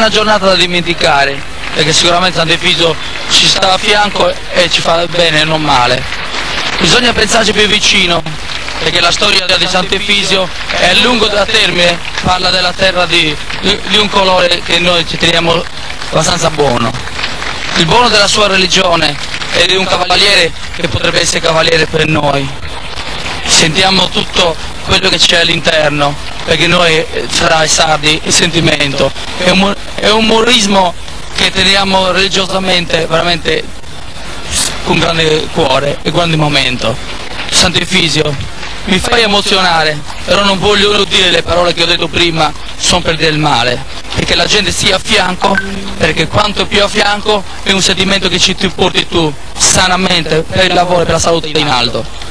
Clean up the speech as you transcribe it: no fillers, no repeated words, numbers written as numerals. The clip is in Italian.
una giornata da dimenticare, perché sicuramente Sant'Efisio ci sta a fianco e ci fa bene e non male. Bisogna pensarci più vicino, perché la storia di Sant'Efisio è lungo da termine, parla della terra di un colore che noi ci teniamo abbastanza buono. Il buono della sua religione e di un cavaliere che potrebbe essere cavaliere per noi. Sentiamo tutto quello che c'è all'interno, perché noi fra i sardi il sentimento è un umorismo che teniamo religiosamente veramente con grande cuore e grande momento. Sant'Efisio, mi fai emozionare, però non voglio dire le parole che ho detto prima, sono per del male, perché la gente sia a fianco, perché quanto più a fianco è un sentimento che ci porti tu sanamente per il lavoro e per la salute in alto.